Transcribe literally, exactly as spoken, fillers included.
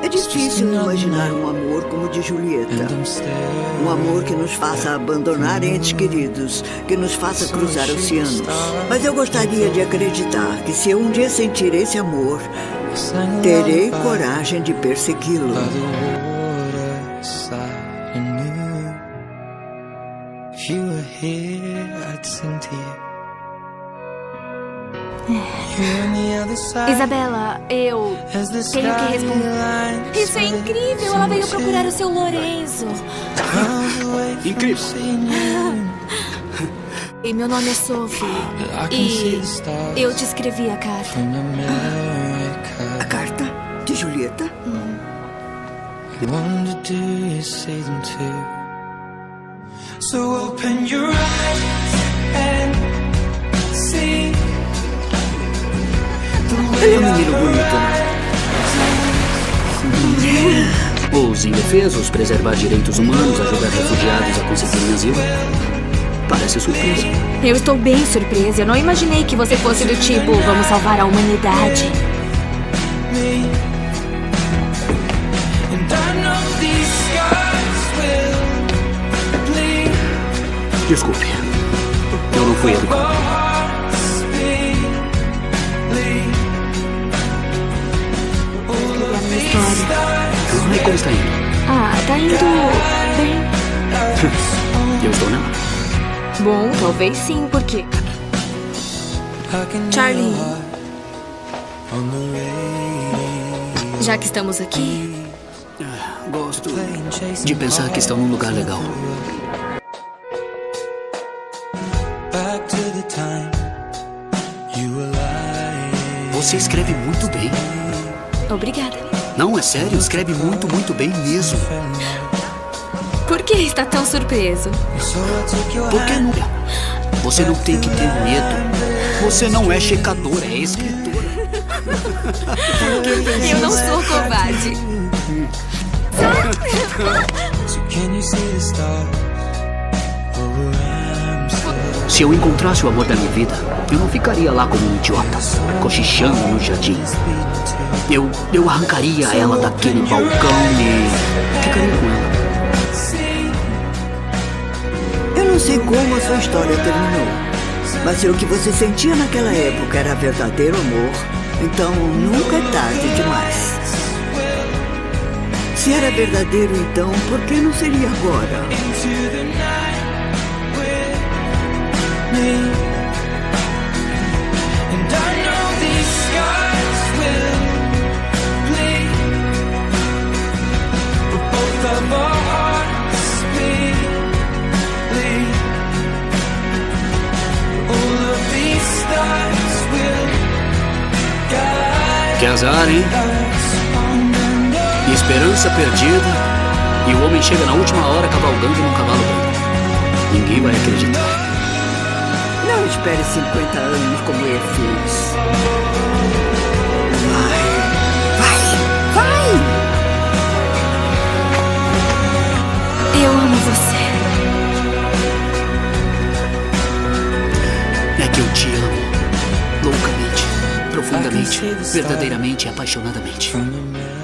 É difícil imaginar um amor como o de Julieta. Um amor que nos faça abandonar entes queridos, que nos faça cruzar oceanos. Mas eu gostaria de acreditar que se eu um dia sentir esse amor, terei coragem de persegui-lo. Isabela, eu tenho que responder. Isso é incrível! Ela veio procurar o seu Lorenzo. Incrível! E meu nome é Sophie. E eu te escrevi a carta. A carta de Julieta? Hum. So open your eyes and see. Ele é um menino bonito, né? Os indefesos, preservar direitos humanos, ajudar refugiados a conseguirem asilo. Parece surpresa. Eu estou bem surpresa. Eu não imaginei que você fosse do tipo, vamos salvar a humanidade. Desculpe, eu não fui educado. Escrevi a minha história. E como está indo? Ah, tá indo bem. Eu estou não? Bom, talvez sim, porque... Charlie, já que estamos aqui... Gosto de pensar que estão num lugar legal. Você escreve muito bem. Obrigada. Não, é sério, escreve muito, muito bem mesmo. Por que está tão surpreso? Por que não? Você não tem que ter medo. Você não é checadora, é escritora. Eu não sou covarde. Se eu encontrasse o amor da minha vida, eu não ficaria lá como um idiota, cochichando no jardim. Eu, eu arrancaria ela daquele balcão e ficaria com ela. Eu não sei como a sua história terminou, mas se o que você sentia naquela época era verdadeiro amor, então nunca é tarde demais. Se era verdadeiro, então, por que não seria agora? Que azar, hein? Esperança perdida e o homem chega na última hora cavalgando num cavalo branco. Ninguém vai acreditar. Não espere cinquenta anos como ele fez. Vai, vai, vai! Eu amo você. É que eu te amo. Loucamente, profundamente, verdadeiramente e apaixonadamente.